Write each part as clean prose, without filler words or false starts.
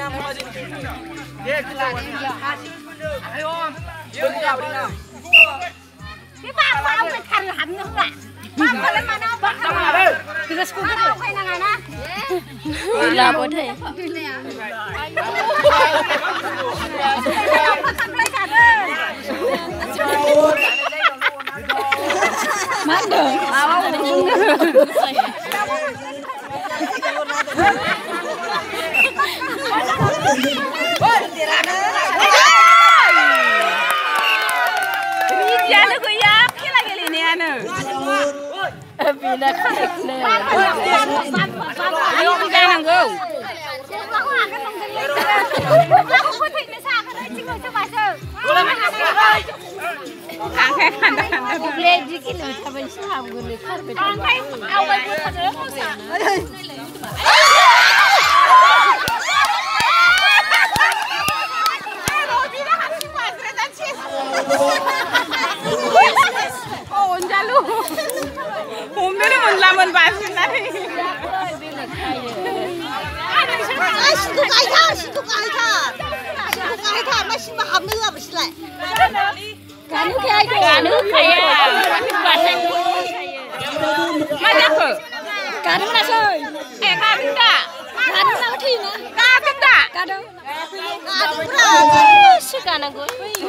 Cái ba ba ông phải thành hẳn nữa cả. Ba có lên mà nó bắt nó. Thì cái school nó phải là ngày na. Là bố thầy. Mắt được. Bila klik nih. Ayo kita nanggung. Lamun basin lagi. Situ kai masih paham nữa masih lại. Cả nước kia cả nước kia. Mana ke? Cả nước là rồi. Ka benda. Cả nước là thì nữa. Ka benda. Cả đâu? Suka nak gue.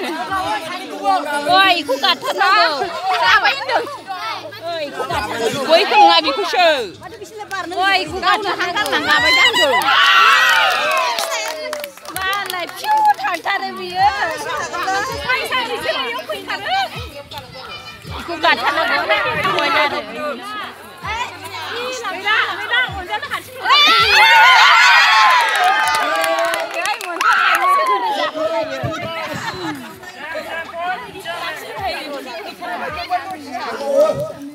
Oi, ku kata nak. Apa itu? Oi, ku kata. Oi, kamu ngabi kusho. Oi, ku kata Kan nang apa jangan. Malai piu thar dia. Ku kata nak gue. Oi, ada. Oh.